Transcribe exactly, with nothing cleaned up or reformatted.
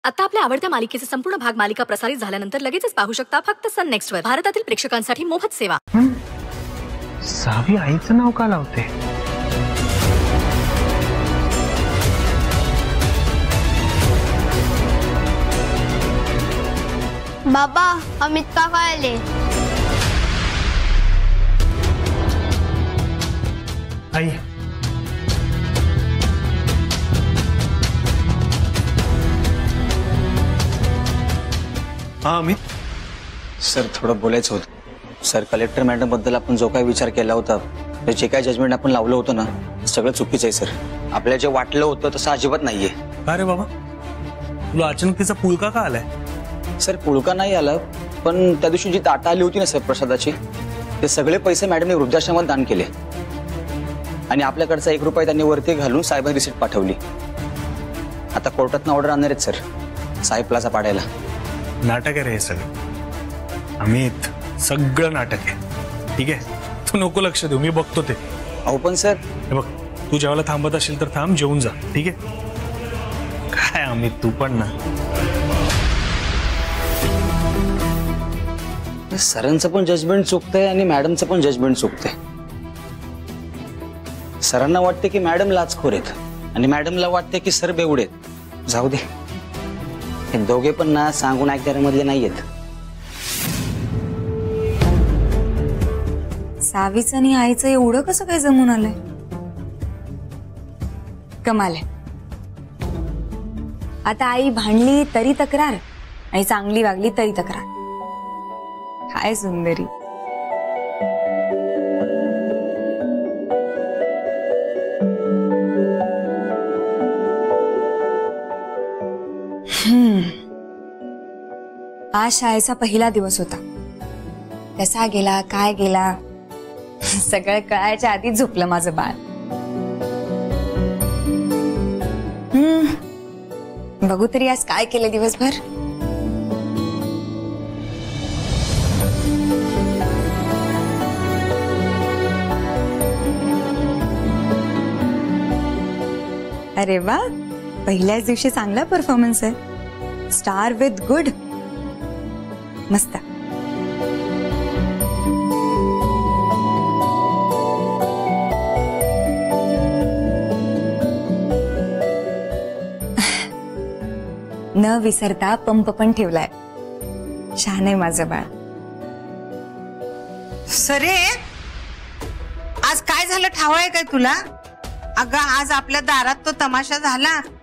आता आपल्या आवडत्या मालिकेचे संपूर्ण भाग मालिका प्रसारित झाल्यानंतर लगेचच पाहू शकता फक्त सन नेक्स्ट वर. भारतातील प्रेक्षकांसाठी मोफत सेवा. सावी आईचं नाव का लावते? बाबा अमित काका आले. आई हाँ अमित सर थोडं बोलायचं होतं. सर कलेक्टर मॅडम बद्दल आपण जो काही विचार केला होता, जे काय जजमेंट आपण लावलं होतं ना, सगळं चुकीचं आहे सर. आपल्याला जे वाटलं होतं तसं अजिबात नाहीये. अरे बाबा तुला अचानक तिचा पुळका का आलाय? सर पुळका नाही आला, पण त्या दिवशी जी ताटा आली होती ना सर प्रसादाची, ते सगळे पैसे मॅडमने वृद्धाश्रमात दान केले आणि आपल्याकडचा एक रुपया त्यांनी वरती घालून साहेबांनी रिसिप्ट पाठवली. आता कोर्टातनं ऑर्डर आणणार आहेत सर साहेब प्लाझा पाडायला. नाटक आहे रे हे सगळं. अमित सगळं नाटक आहे. ठीक आहे तू नको लक्ष देऊ, मी बघतो ते. अहो पण सर हे बघ, तू जेवायला थांबत असेल तर थांब, जेवून जा. ठीक आहे? काय अमित तू पण ना. सरांचं पण जजमेंट चुकतंय आणि मॅडमचं पण जजमेंट चुकतंय. सरांना वाटते की मॅडम लाचखोर आहेत आणि मॅडमला वाटते की सर बेवडे आहेत. जाऊ दे, हे दोघे पण ना सांगून ऐकणाऱ्यांमधले नाहीयेत. सावीचं आणि आईचं एवढं कसं काय जमून आलंय? कमाल आहे. आता आई भांडली तरी तक्रार आणि चांगली वागली तरी तक्रार. काय सुंदरी. हम्म आज शाळेचा पहिला दिवस होता. कसा गेला काय गेला सगळं कळायच्या आधीच झोपलं माझं बाळ. हम्म बघू तरी आज काय केलं दिवसभर. अरे वा, पहिल्याच दिवशी चांगला परफॉर्मन्स आहे. Star with good. मस्त. न विसरता पंप पण ठेवलाय. छान आहे माझं बाळ. सरे आज काय झालं ठाव आहे काय तुला? अगं आज आपल्या दारात तो तमाशा झाला